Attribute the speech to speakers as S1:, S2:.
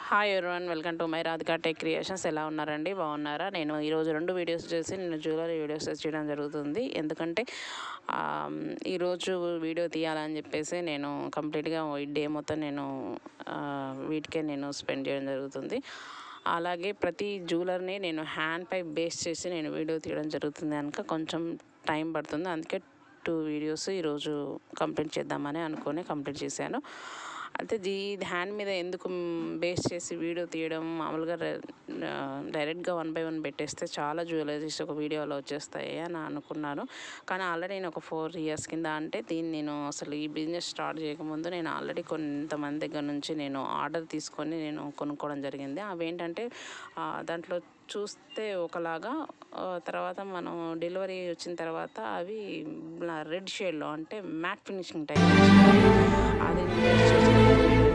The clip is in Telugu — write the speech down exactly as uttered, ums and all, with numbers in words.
S1: Hi everyone, welcome to my Radhika tech creations. ఎలా ఉన్నారండి? బాగున్నారా? నేను ఈరోజు రెండు వీడియోస్ చేసి నేను జ్యువెలరీ వీడియోస్ చేయడం జరుగుతుంది. ఎందుకంటే ఈరోజు వీడియో తీయాలని చెప్పేసి నేను కంప్లీట్గా ఈ డే మొత్తం నేను వీటికే నేను స్పెండ్ చేయడం జరుగుతుంది. అలాగే ప్రతి జ్యువెలర్ని నేను హ్యాండ్పై బేస్ చేసి నేను వీడియో తీయడం జరుగుతుంది కనుక కొంచెం టైం పడుతుంది. అందుకే టూ వీడియోస్ ఈరోజు కంప్లీట్ చేద్దామని అనుకొని కంప్లీట్ చేశాను. అయితే ఈ హ్యాండ్ మీద ఎందుకు బేస్ చేసి వీడియో తీయడం, మామూలుగా డైరెక్ట్గా వన్ బై వన్ పెట్టేస్తే చాలా జ్యువెలరీస్ ఒక వీడియోలో వచ్చేస్తాయి అని అనుకున్నాను. కానీ ఆల్రెడీ నేను ఒక ఫోర్ ఇయర్స్ కింద, అంటే దీన్ని నేను అసలు ఈ బిజినెస్ స్టార్ట్ చేయకముందు నేను ఆల్రెడీ కొంతమంది దగ్గర నుంచి నేను ఆర్డర్ తీసుకొని నేను కొనుక్కోవడం జరిగింది. అవి ఏంటంటే దాంట్లో చూస్తే ఒకలాగా, తర్వాత మనం డెలివరీ వచ్చిన తర్వాత అవి రెడ్ షేడ్లో, అంటే మ్యాట్ ఫినిషింగ్ టైప్ అది